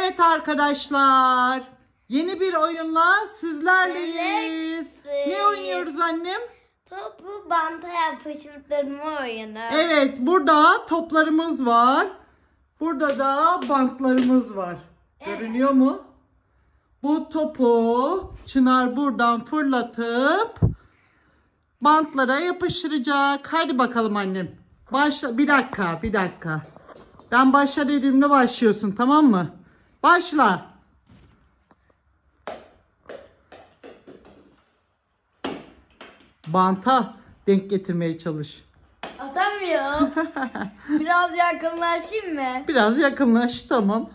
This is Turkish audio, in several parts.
Evet arkadaşlar, yeni bir oyunla sizlerleyiz. Ne oynuyoruz annem? Topu banta yapıştırma oyunu. Evet, burada toplarımız var. Burada da bantlarımız var. Evet. Görünüyor mu? Bu topu Çınar buradan fırlatıp bantlara yapıştıracak. Hadi bakalım annem. Başla. Bir dakika. Ben başla dediğimde başlıyorsun, tamam mı? Başla. Banta denk getirmeye çalış. Atamıyorum. Biraz yakınlaşayım mı? Biraz yakınlaş, tamam.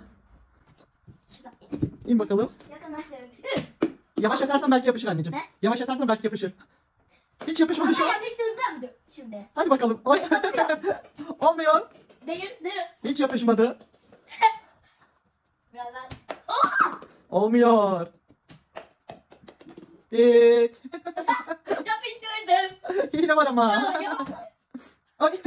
İn bakalım. Yakınlaşıyorum. Yavaş atarsan belki yapışır anneciğim. Ne? Yavaş atarsan belki yapışır. Hiç yapışmadı şu Ama an. yapıştırdım şimdi. Hadi bakalım. Oy. Olmuyor. Değil. Hiç yapışmadı. Birazdan. Oha! Olmuyor. Evet. Yapıştırdım. Hile var ama. Ay.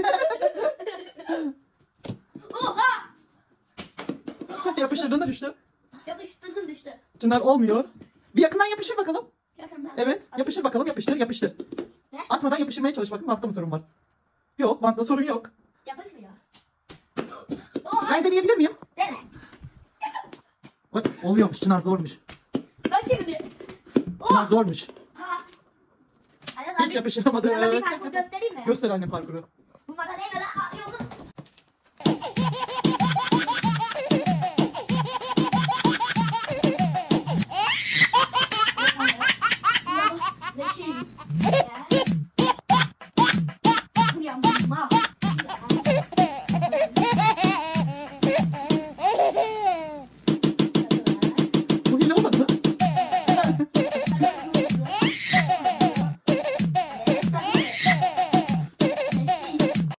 Oha! Yapıştırdın da düştü. Yapıştırdım düştü. Çınar olmuyor. Bir yakından yapışır bakalım. Yakından. Evet. Yapışır bakalım. Yapıştır. Ne? Atmadan yapıştırmaya çalış. Bakın bantta mı sorun var? Yok. Bantta sorun yok. Yapışmıyor. Oha! Ben deneyebilir miyim? Dene. Ay, oluyormuş. Çınar zormuş. Bak şimdi. Çınar zormuş. Ha. Hiç yapıştıramadı. Sana bir parkur göstereyim mi? Göster annem parkuru.